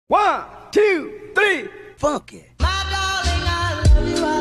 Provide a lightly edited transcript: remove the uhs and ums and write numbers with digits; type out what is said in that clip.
One, two, three, funky. My darling, I love you.